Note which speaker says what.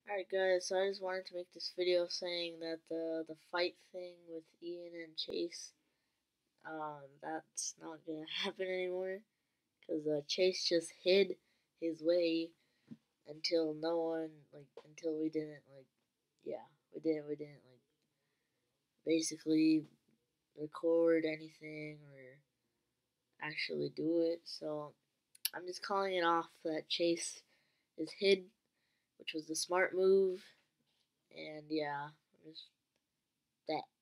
Speaker 1: Alright guys, so I just wanted to make this video saying that the fight thing with Ian and Chase, that's not gonna happen anymore, because Chase just hid his way until no one, until we didn't, yeah, we didn't, basically record anything or actually do it, so I'm just calling it off that Chase is hid, which was the smart move, and yeah, just that.